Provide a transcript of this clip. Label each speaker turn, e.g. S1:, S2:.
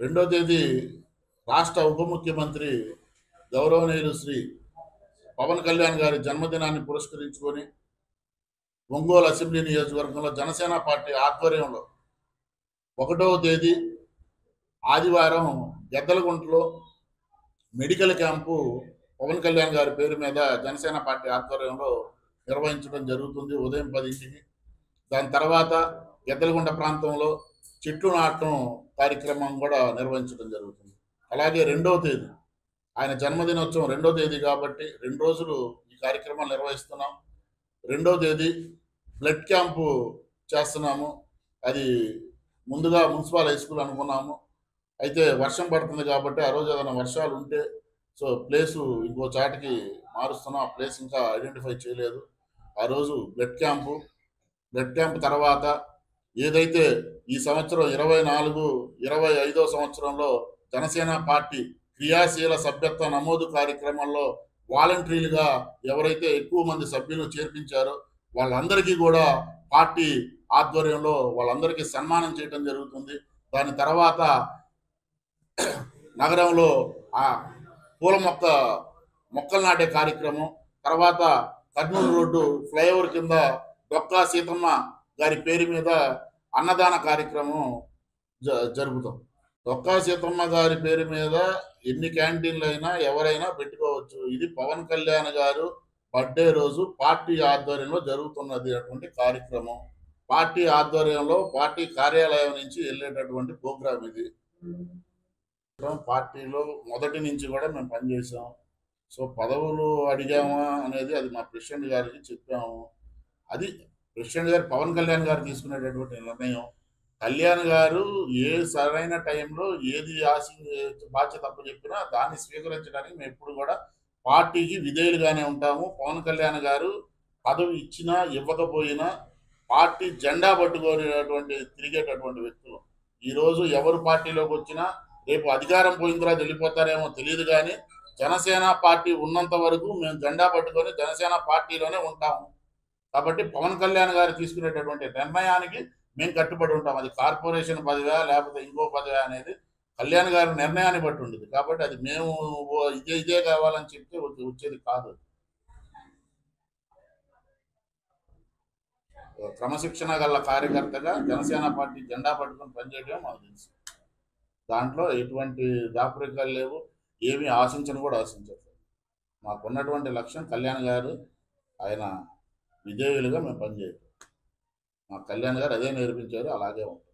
S1: రెండో తేదీ రాష్ట్ర ఉప ముఖ్యమంత్రి గౌరవనీయులు శ్రీ పవన్ కళ్యాణ్ గారి జన్మదినాన్ని పురస్కరించుకొని ఒంగోలు అసెంబ్లీ నియోజకవర్గంలో జనసేన పార్టీ ఆధ్వర్యంలో 1వ తేదీ ఆదివారం గెద్దలగుంటలో మెడికల్ క్యాంపు పవన్ కళ్యాణ్ గారి పేరు మీద జనసేన పార్టీ ఆధ్వర్యంలో నిర్వహించడం జరుగుతుంది ఉదయం 10కి. దాని తర్వాత గెద్దలగుంట ప్రాంతంలో చెట్లు నాటడం కార్యక్రమం కూడా నిర్వహించడం జరుగుతుంది. అలాగే 2వ తేదీ ఆయన జన్మదినోత్సవం 2వ తేదీ కాబట్టి 2 రోజులు ఈ కార్యక్రమాలు నిర్వహిస్తున్నాం. 2వ తేదీ బ్లడ్ క్యాంపు చేస్తున్నాము. అది ముందుగా మున్సిపల్ హై స్కూల్ అనుకున్నాము. అయితే వర్షం పడుతుంది కాబట్టి ఆ రోజు ఏదైనా వర్షాలు ఉంటే ప్లేసు ఇంకో చాటికి మారుస్తున్నాం. ఆ ప్లేస్ ఇంకా ఐడెంటిఫై చేయలేదు. ఆ రోజు బ్లడ్ క్యాంపు తర్వాత ఏదైతే ఈ సంవత్సరం 24-25 సంవత్సరంలో జనసేన పార్టీ క్రియాశీల సభ్యత్వ నమోదు కార్యక్రమంలో వాలంటీర్లుగా ఎవరైతే ఎక్కువ మంది సభ్యులు చేర్పించారో వాళ్ళందరికీ కూడా పార్టీ ఆధ్వర్యంలో వాళ్ళందరికీ సన్మానం చేయడం జరుగుతుంది. దాని తర్వాత నగరంలో ఆ పూల మొక్కలు నాటే కార్యక్రమం, తర్వాత కర్నూలు రోడ్డు ఫ్లైఓవర్ కింద డొక్కా సీతమ్మ గారి పేరు మీద అన్నదాన కార్యక్రమం జరుపుతాం. డొక్కా సీతమ్మ గారి పేరు మీద ఎన్ని క్యాంటీన్లు అయినా ఎవరైనా పెట్టుకోవచ్చు. ఇది పవన్ కళ్యాణ్ గారు బర్త్డే రోజు పార్టీ ఆధ్వర్యంలో జరుగుతున్నది అటువంటి కార్యక్రమం. పార్టీ ఆధ్వర్యంలో పార్టీ కార్యాలయం నుంచి వెళ్ళేటటువంటి ప్రోగ్రాం ఇది. పార్టీలో మొదటి నుంచి కూడా మేము పనిచేసాం. పదవులు అడిగామా అనేది అది మా ప్రెసిడెంట్ గారికి చెప్పాము. అది ప్రెసిడెంట్ గారు పవన్ కళ్యాణ్ గారు తీసుకునేటటువంటి నిర్ణయం. కళ్యాణ్ గారు ఏ సరైన టైంలో ఏది బాధ్యత తప్పు చెప్పినా దాన్ని స్వీకరించడానికి మేము ఎప్పుడు కూడా పార్టీకి విధేయులుగానే ఉంటాము. పవన్ కళ్యాణ్ గారు పదవి ఇచ్చినా ఇవ్వకపోయినా పార్టీ జెండా పట్టుకునేటువంటి తిరిగేటటువంటి వ్యక్తులు. ఈరోజు ఎవరు పార్టీలోకి వచ్చినా రేపు అధికారం పోయిన తర్వాత వెళ్ళిపోతారేమో తెలియదు, కానీ జనసేన పార్టీ ఉన్నంత వరకు మేము జెండా పట్టుకొని జనసేన పార్టీలోనే ఉంటాము. కాబట్టి పవన్ కళ్యాణ్ గారు తీసుకునేటటువంటి నిర్ణయానికి మేము కట్టుబడి ఉంటాం. అది కార్పొరేషన్ పదవా లేకపోతే ఇంకో పదవా అనేది కళ్యాణ్ గారి నిర్ణయాన్ని బట్టి ఉండేది. కాబట్టి అది మేము ఇదే కావాలని చెప్తే వచ్చేది కాదు. క్రమశిక్షణ గల కార్యకర్తగా జనసేన పార్టీ జెండా పట్టుకొని పనిచేయడం మాకు తెలుసు. దాంట్లో ఎటువంటి దాపరికాలు లేవు, ఏమీ కూడా ఆశించదు. మాకున్నటువంటి లక్ష్యం కళ్యాణ్ గారు ఆయన విధేయులుగా మేము పనిచేయటం. మా కళ్యాణ్ గారు అదే నేర్పించారు, అలాగే ఉంటాం.